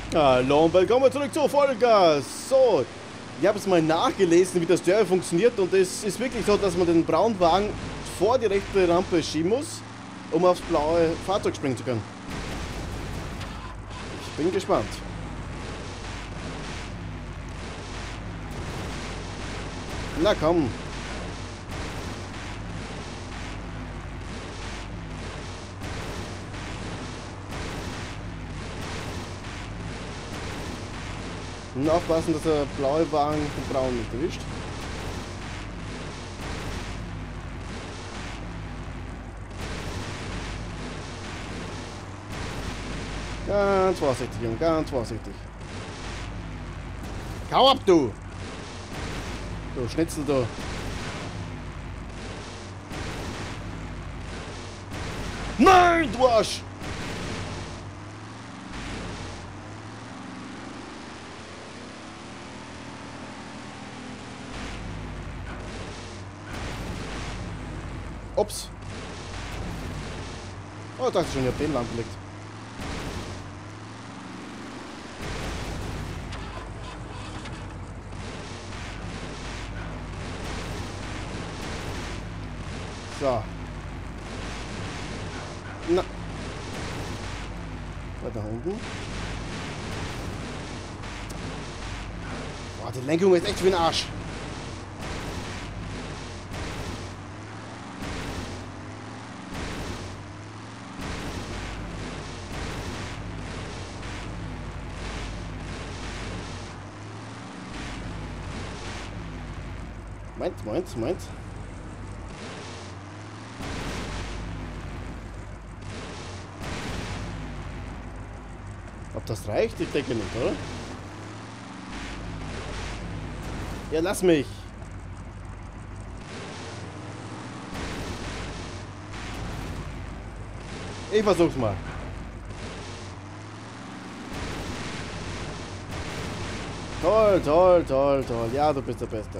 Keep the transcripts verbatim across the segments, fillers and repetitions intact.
Hallo und willkommen zurück zu Vollgas. So, ich habe jetzt mal nachgelesen, wie das Derby funktioniert und es ist wirklich so, dass man den braunen Wagen vor die rechte Rampe schieben muss, um aufs blaue Fahrzeug springen zu können. Ich bin gespannt. Na komm. Und aufpassen, dass der blaue Wagen den braunen nicht erwischt. Ganz vorsichtig, Junge, ganz vorsichtig. Hau ab, du! Du Schnitzel, du. Nein, du Arsch! Ups. Oh, ich dachte schon, ich hab den Land gelegt. So. Na. Weiter unten. Boah, die Lenkung ist echt wie ein Arsch. Moment, Moment, Moment. Ob das reicht? Ich denke nicht, oder? Ja, lass mich. Ich versuch's mal. Toll, toll, toll, toll. Ja, du bist der Beste.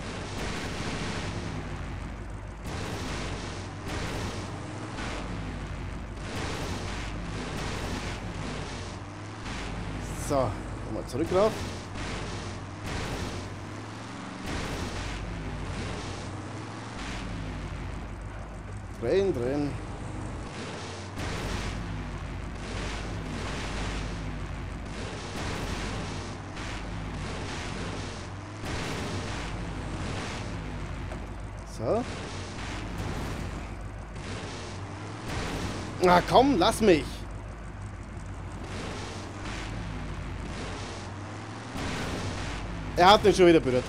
So, mal zurück drauf. Drehen, drehen. So. Na komm, lass mich. Er hat den schon wieder berührt.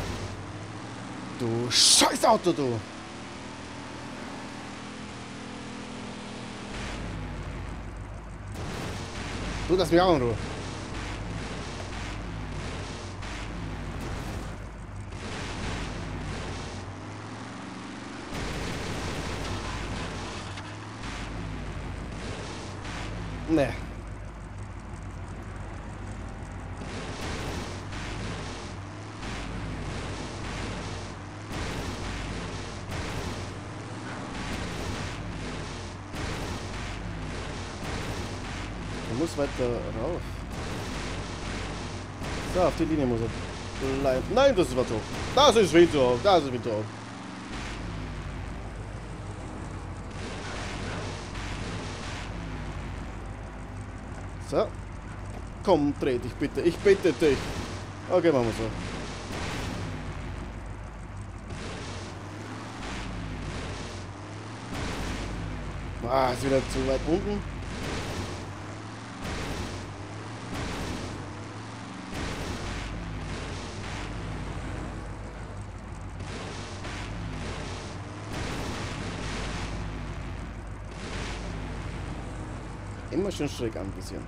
Du scheiß Auto, du. Du, lass mich auch in Ruhe. Nee. Er muss weiter rauf. So, auf die Linie muss er bleiben. Nein, das ist was hoch. Das ist viel zu hoch. Das ist viel zu hoch. So. Komm, dreh dich bitte. Ich bitte dich. Okay, machen wir so. Ah, ist wieder zu weit unten. Immer schön schräg an, ein bisschen.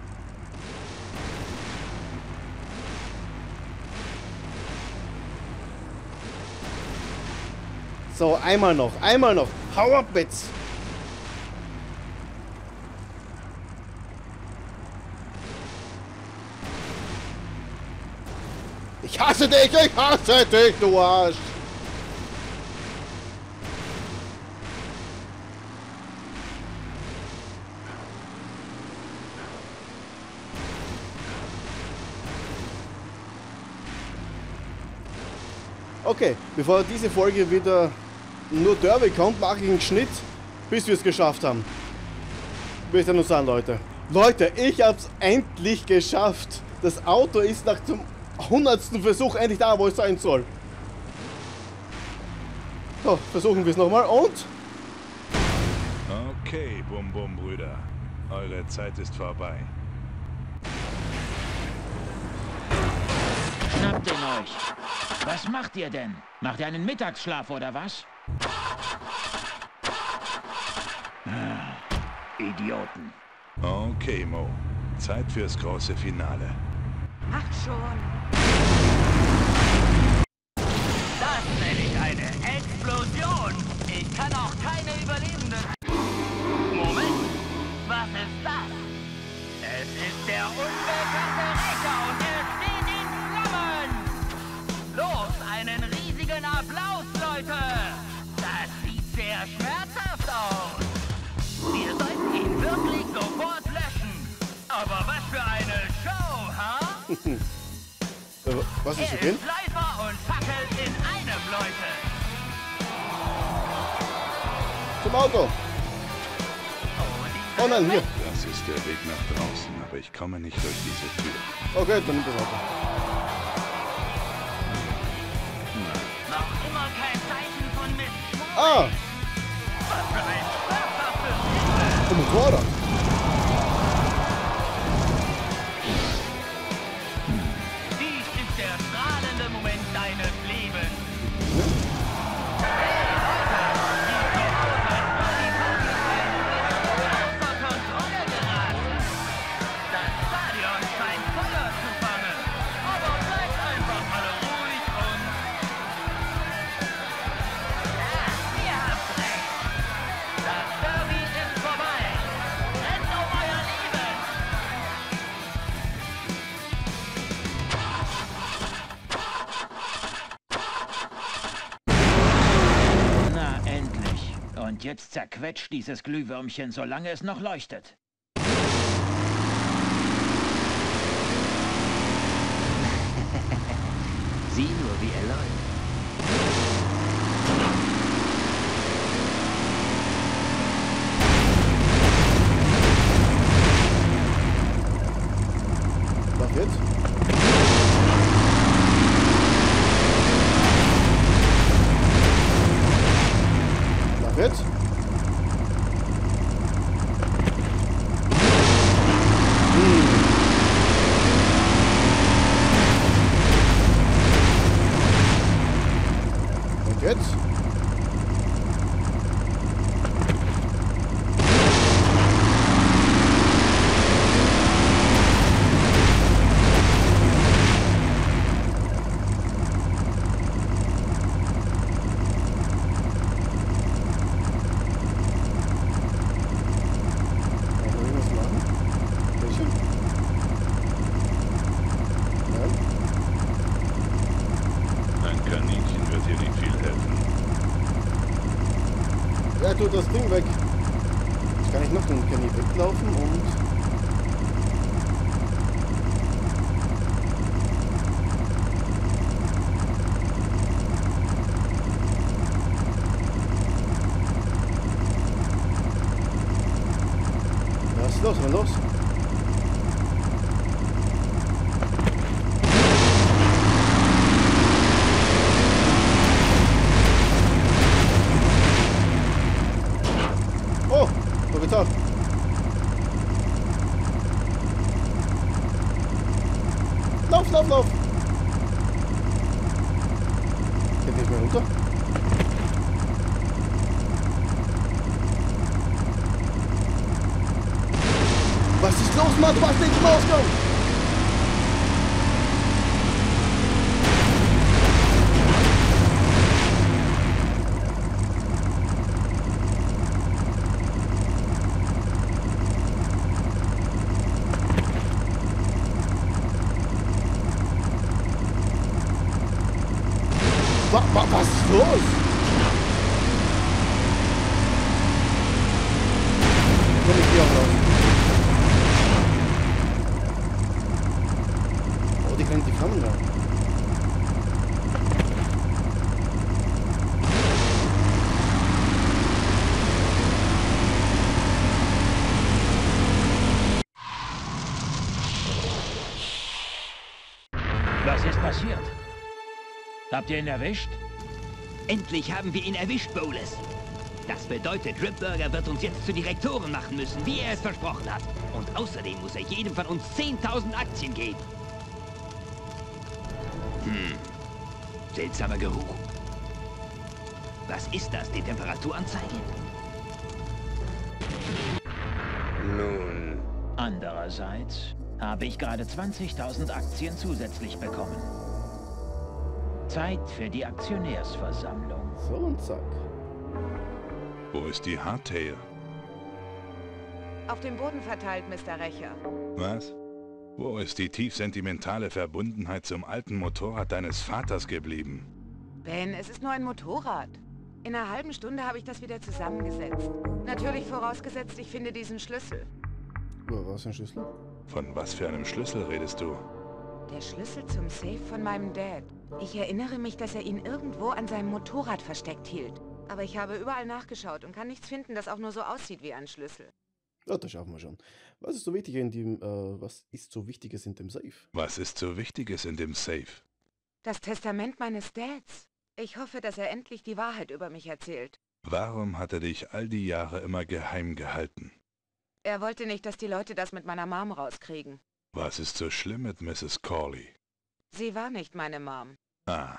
So, einmal noch, einmal noch. Hau ab jetzt! Ich hasse dich, ich hasse dich, du Arsch! Okay, bevor diese Folge wieder nur Derby kommt, mache ich einen Schnitt, bis wir es geschafft haben. Will ich dann nur sagen, Leute. Leute, ich hab's endlich geschafft. Das Auto ist nach dem hundertsten Versuch endlich da, wo es sein soll. So, versuchen wir es nochmal und... Okay, Bum Bum Brüder. Eure Zeit ist vorbei. Schnappt ihn euch. Was macht ihr denn? Macht ihr einen Mittagsschlaf oder was? Ah, Idioten. Okay, Mo. Zeit fürs große Finale. Macht schon. Das nenne ich eine Explosion. Ich kann auch keine Überlebenden... Moment. Was ist das? Es ist der unbekannte Rächer und er steht in Flammen. Los, einen riesigen Applaus, Leute. Das sieht sehr schmerzhaft aus. Wir sollten ihn wirklich sofort löschen. Aber was für eine Show, ha? Was ist Er für drin? ist Läufer und Fackel in einem, Leute. Zum Auto. Oh nein, hier. Das ist der Weg nach draußen, aber ich komme nicht durch diese Tür. Okay, dann nimm das Auto. Noch immer kein Zeichen von Miss Schmuck. Ah, Was für ein schmerzhaftes Ende. ein Motorrad. Dies ist der strahlende Moment deines Lebens. Hey Leute, die zu Hause, die Möglichkeit außer Kontrolle geraten. Das Stadion scheint Feuer zu fangen. Aber bleibt einfach alle ruhig und... Ja, ihr habt recht. Das Derby ist vorbei. Rennt um euer Leben. Na, endlich. Und jetzt zerquetscht dieses Glühwürmchen, solange es noch leuchtet. Sieh nur, wie er läuft. Lauf jetzt. Lauf jetzt. Hm. Und jetzt? Kann ich noch irgendwas machen? Welche? Nein? Ein Kaninchen wird hier nicht viel helfen. Ja, tu das Ding weg. Jetzt kann ich noch, dann kann ich weglaufen und... Ja, was ist los? Was ist los? Oh, so geht's ab. Lauf, lauf, lauf. Geht nicht mehr runter. Was ist los, Mann? Du hast nicht zum Ausgang. Wa wa was ist los? Komm ich hier auch raus. Oh, die können die Flammen da. Was ist passiert? Habt ihr ihn erwischt? Endlich haben wir ihn erwischt, Bowles. Das bedeutet, Ripburger wird uns jetzt zu Direktoren machen müssen, wie er es versprochen hat. Und außerdem muss er jedem von uns zehntausend Aktien geben. Hm. Seltsamer Geruch. Was ist das, die Temperaturanzeige? Nun, Andererseits habe ich gerade zwanzigtausend Aktien zusätzlich bekommen. Zeit für die Aktionärsversammlung. So und zack. wo ist die Hardtail? Auf dem Boden verteilt, Mister Rächer. Was? Wo ist die tief sentimentale Verbundenheit zum alten Motorrad deines Vaters geblieben? Ben, es ist nur ein Motorrad. In einer halben Stunde habe ich das wieder zusammengesetzt. Natürlich vorausgesetzt, ich finde diesen Schlüssel. Oh, was für ein Schlüssel? Von was für einem Schlüssel redest du? Der Schlüssel zum Safe von meinem Dad. Ich erinnere mich, dass er ihn irgendwo an seinem Motorrad versteckt hielt. Aber ich habe überall nachgeschaut und kann nichts finden, das auch nur so aussieht wie ein Schlüssel. Ja, das schaffen wir schon. Was ist so wichtig in dem, äh, was ist so Wichtiges in dem Safe? Was ist so Wichtiges in dem Safe? Das Testament meines Dads. Ich hoffe, dass er endlich die Wahrheit über mich erzählt. Warum hat er dich all die Jahre immer geheim gehalten? Er wollte nicht, dass die Leute das mit meiner Mom rauskriegen. Was ist so schlimm mit Misses Corley? Sie war nicht meine Mom. Ah,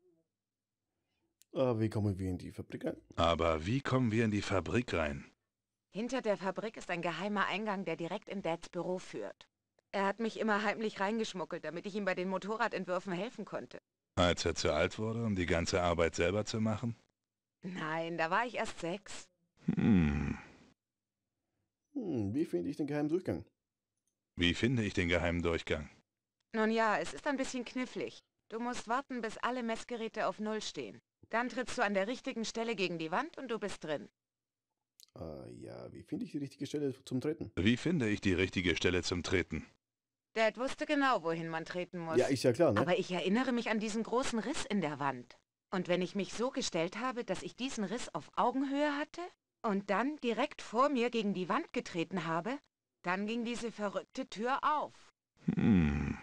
Äh, wie kommen wir in die Fabrik rein? aber wie kommen wir in die Fabrik rein? Hinter der Fabrik ist ein geheimer Eingang, der direkt in Dads Büro führt. Er hat mich immer heimlich reingeschmuggelt, damit ich ihm bei den Motorradentwürfen helfen konnte. Als er zu alt wurde, um die ganze Arbeit selber zu machen? Nein, da war ich erst sechs. Hm, Hm, wie finde ich den geheimen Durchgang? wie finde ich den geheimen Durchgang? Nun ja, es ist ein bisschen knifflig. Du musst warten, bis alle Messgeräte auf Null stehen. Dann trittst du an der richtigen Stelle gegen die Wand und du bist drin. Äh, ja, wie finde ich die richtige Stelle zum Treten? Wie finde ich die richtige Stelle zum Treten? Dad wusste genau, wohin man treten muss. Ja, ist ja klar, ne? Aber ich erinnere mich an diesen großen Riss in der Wand. Und wenn ich mich so gestellt habe, dass ich diesen Riss auf Augenhöhe hatte und dann direkt vor mir gegen die Wand getreten habe, dann ging diese verrückte Tür auf. Hm.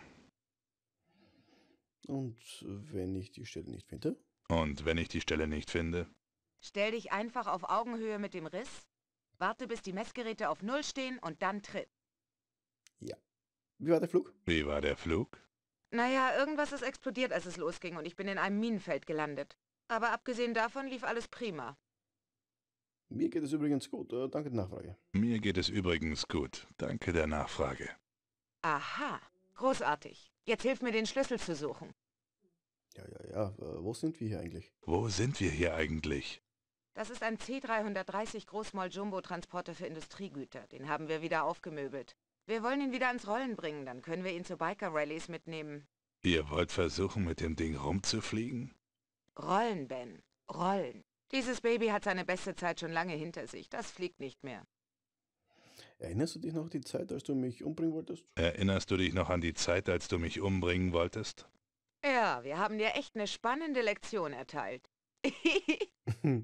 Und wenn ich die Stelle nicht finde? Und wenn ich die Stelle nicht finde? Stell dich einfach auf Augenhöhe mit dem Riss, warte, bis die Messgeräte auf Null stehen und dann tritt. Ja. Wie war der Flug? Wie war der Flug? Naja, irgendwas ist explodiert, als es losging und ich bin in einem Minenfeld gelandet. Aber abgesehen davon lief alles prima. Mir geht es übrigens gut. Äh, danke der Nachfrage. Mir geht es übrigens gut. Danke der Nachfrage. Aha, großartig. Jetzt hilf mir, den Schlüssel zu suchen. Ja, ja, ja. Äh, wo sind wir hier eigentlich? Wo sind wir hier eigentlich? Das ist ein C dreihundertdreißig Großmoll-Jumbo-Transporter für Industriegüter. Den haben wir wieder aufgemöbelt. Wir wollen ihn wieder ans Rollen bringen, dann können wir ihn zu Biker-Rallies mitnehmen. Ihr wollt versuchen, mit dem Ding rumzufliegen? Rollen, Ben. Rollen. Dieses Baby hat seine beste Zeit schon lange hinter sich. Das fliegt nicht mehr. Erinnerst du dich noch die Zeit, als du mich umbringen wolltest? Erinnerst du dich noch an die Zeit, als du mich umbringen wolltest? Ja, wir haben dir echt eine spannende Lektion erteilt. äh,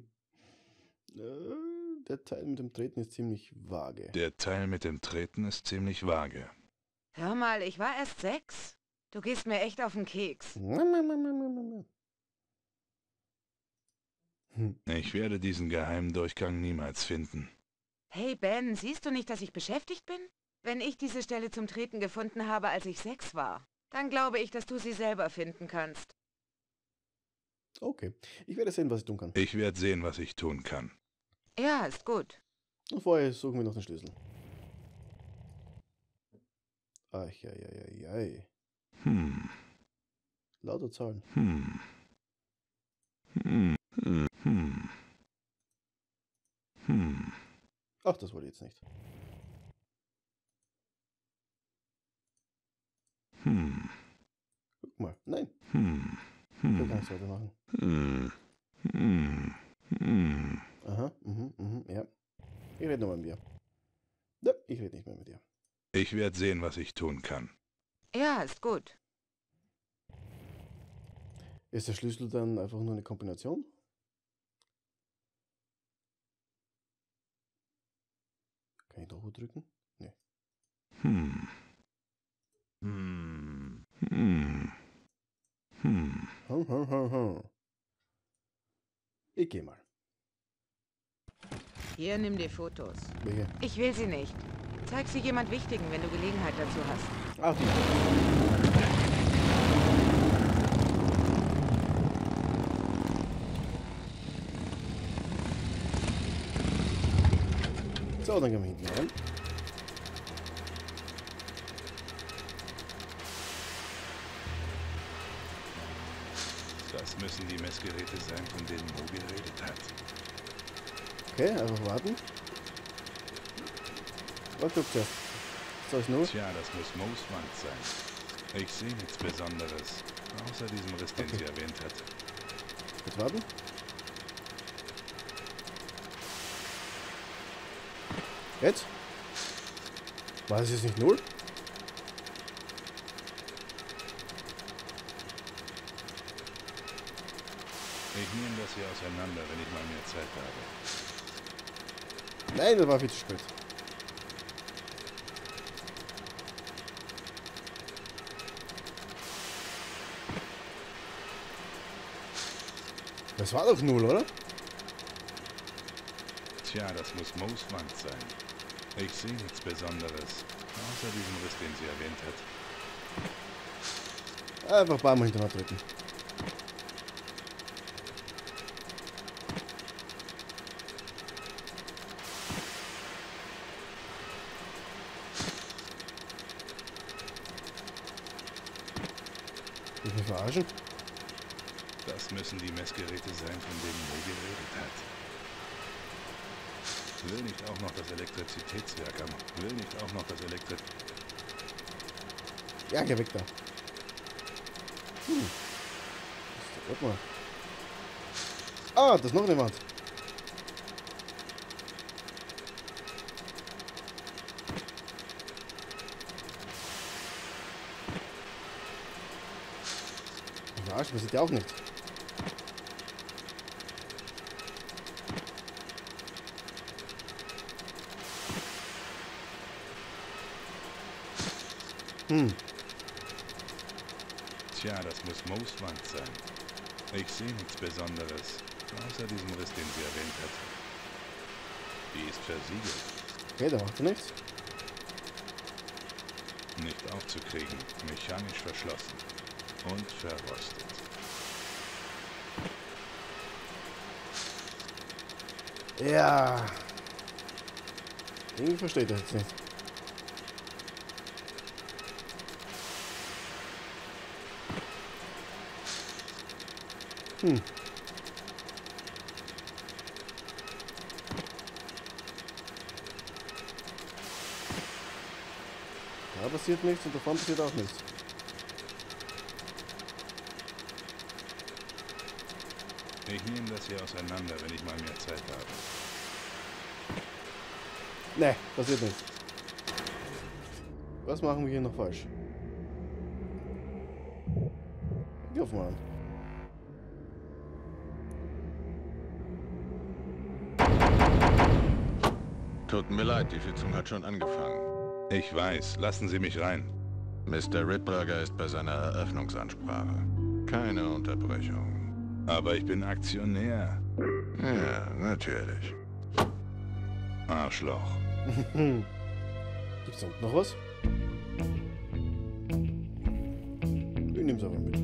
der Teil mit dem Treten ist ziemlich vage. Der Teil mit dem Treten ist ziemlich vage. Hör mal, ich war erst sechs. Du gehst mir echt auf den Keks. Hm. Ich werde diesen geheimen Durchgang niemals finden. Hey Ben, siehst du nicht, dass ich beschäftigt bin? Wenn ich diese Stelle zum Treten gefunden habe, als ich sechs war, dann glaube ich, dass du sie selber finden kannst. Okay, ich werde sehen, was ich tun kann. Ich werde sehen, was ich tun kann. Ja, ist gut. Und vorher suchen wir noch den Schlüssel. Ach, ja, ja, ja, ja. Hm, Lauter Zahlen. hm, hm, hm, hm, hm. Ach, das wollte ich jetzt nicht. Hm, Guck mal. Nein, hm, ich will hm, gar nichts weitermachen. hm, hm, hm. Aha, mhm, mhm, ja. Ich rede nochmal mit dir. Ja, ich rede nicht mehr mit dir. Ich werde sehen, was ich tun kann. Ja, ist gut. Ist der Schlüssel dann einfach nur eine Kombination? Kann ich noch wo drücken? Nee. Hm, hm, hm, Hm, hm, hm, hm. Ich geh mal. Hier, nimm die Fotos. Welche? Ich will sie nicht. Zeig sie jemand Wichtigen, wenn du Gelegenheit dazu hast. Ach, die. So, dann gehen wir hinten rein. Das müssen die Messgeräte sein, von denen Mo geredet hat. Okay, einfach warten. Was guckt ihr? Was soll ich Tja, das muss Mo's Wand sein. Ich sehe nichts Besonderes, außer diesem Riss, den Okay. sie erwähnt hat. Jetzt warten. Jetzt? War es jetzt nicht null? Ich nehme das hier auseinander, wenn ich mal mehr Zeit habe. Nein, das war viel zu spät. Das war doch null, oder? Tja, das muss Mo's Wand sein. Ich sehe nichts Besonderes, außer diesem Riss, den sie erwähnt hat. Einfach ein paar Mal hintereinander drücken. Ich mich verarschen? Das müssen die Messgeräte sein, von denen Mo geredet hat. Will nicht auch noch das Elektrizitätswerk am... Will nicht auch noch das Elektri... Ja, geh weg da. Hm. Warte mal. Ah, das ist noch eine Wand. Arsch, das sieht ja auch nicht. Hm. Tja, das muss Mo's Wand sein. Ich sehe nichts Besonderes, außer diesem Riss, den sie erwähnt hat. Die ist versiegelt. Okay, da macht er nichts. Nicht aufzukriegen, mechanisch verschlossen und verrostet. Ja. Irgendwie versteht er jetzt nicht. Hm. Da passiert nichts und davon passiert auch nichts. Ich nehme das hier auseinander, wenn ich mal mehr Zeit habe. Ne, passiert nichts. Was machen wir hier noch falsch? Geh auf mal an. Tut mir leid, die Sitzung hat schon angefangen. Ich weiß, lassen Sie mich rein. Mister Rittberger ist bei seiner Eröffnungsansprache. Keine Unterbrechung. Aber ich bin Aktionär. Ja, natürlich. Arschloch. Gibt's da unten noch was? Ich nehm's aber mit.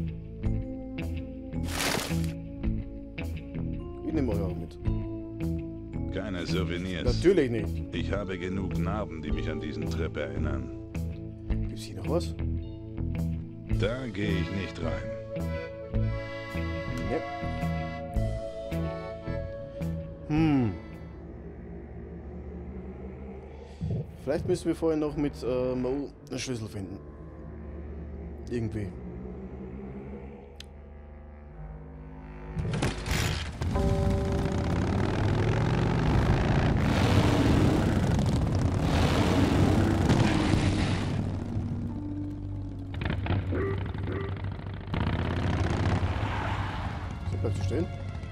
Ich nehme euch auch mit. Keine Souvenirs. Natürlich nicht. Ich habe genug Narben, die mich an diesen Trip erinnern. Gibt's hier noch was? Da gehe ich nicht rein. Ja. Hm. Vielleicht müssen wir vorher noch mit äh, Mo einen Schlüssel finden. Irgendwie. So, bleibst du stehen.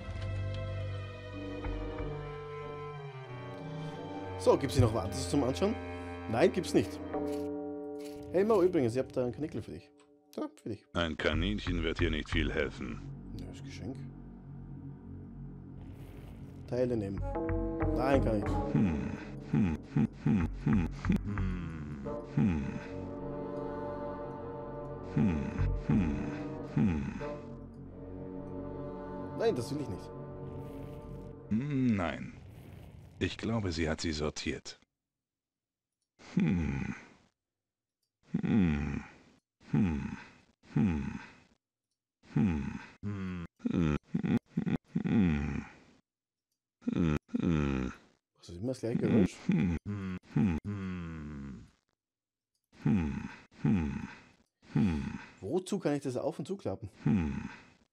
So, gibt's hier noch was zum Anschauen? Nein, gibt's nicht. Hey Mo, übrigens, ich hab da einen Knickel für dich. So, für dich. Ein Kaninchen wird hier nicht viel helfen. Ja, das Geschenk. Teile nehmen. Nein, kann ich nicht. Hm. Hm. Hm. Hm. Hm. Hm. Hm. Hm. Hm. Nein, das will ich nicht. Hm, nein. Ich glaube, sie hat sie sortiert. Hm. Hm. Hm. Hm. Hm. Hm. Hm. Hm. Hm. Hm. Was ist immer das gleiche Geräusch? Hm. Hm. Hm. Hm. Hm. Hm. Wozu kann ich das auf- und zuklappen? Hm.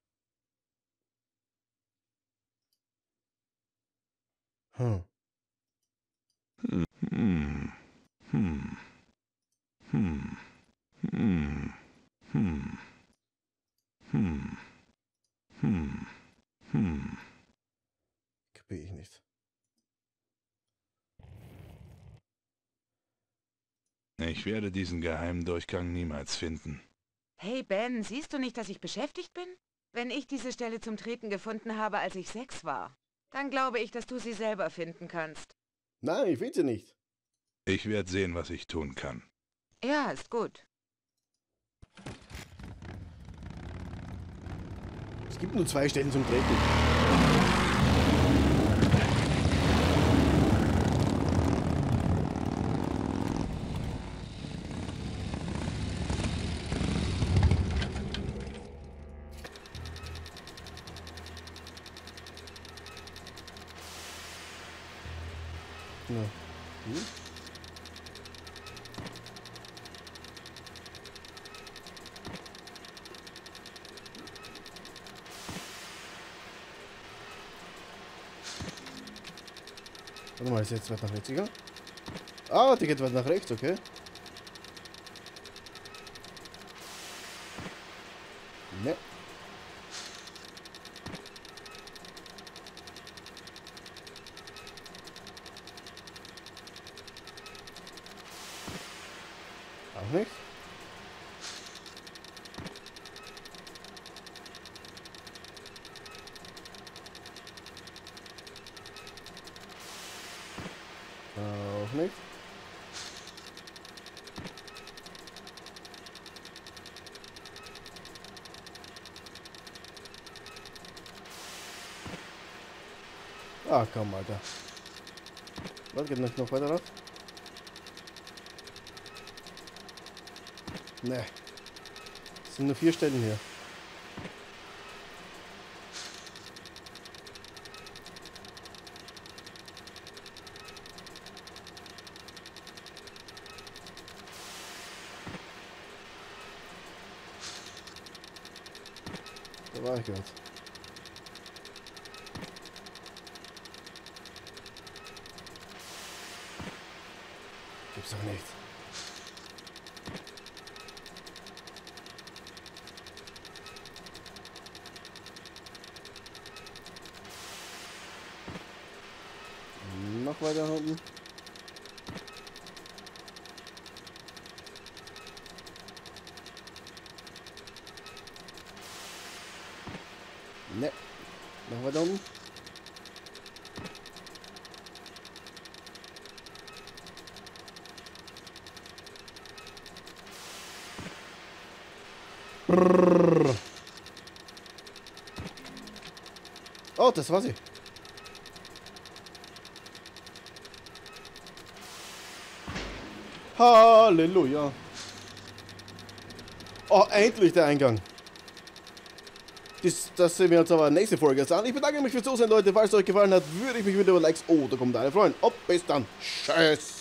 Hm. Hm. Hm. Hm. Hm. Hm. Hm. Hm. Hm. Hm. Kapier ich nicht. Ich werde diesen geheimen Durchgang niemals finden. Hey Ben, siehst du nicht, dass ich beschäftigt bin? Wenn ich diese Stelle zum Treten gefunden habe, als ich sechs war, dann glaube ich, dass du sie selber finden kannst. Nein, ich will sie nicht. Ich werde sehen, was ich tun kann. Ja, ist gut. Es gibt nur zwei Stellen zum Treten. Na, hm? Warte mal, ist jetzt weit nach rechts gegangen? Ah, die geht weit nach rechts, okay. Ne. Auch nicht. Auch nicht. Ah, komm, Alter. Was geht nicht noch weiter rauf? Ne. Es sind nur vier Stellen hier. Da war ich gerade. Gibt's doch nicht. Noch weiter unten. Ne. Noch weiter unten. Brrr. Oh, das war sie. Halleluja. Oh, endlich der Eingang. Das, das sehen wir uns aber nächste Folge an. Ich bedanke mich fürs Zusehen, Leute. Falls es euch gefallen hat, würde ich mich wieder über Likes oder Kommentare freuen. Und bis dann. Tschüss.